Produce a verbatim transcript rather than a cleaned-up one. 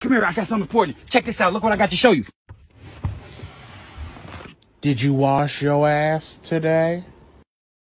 Come here, I got something important. Check this out. Look what I got to show you. Did you wash your ass today?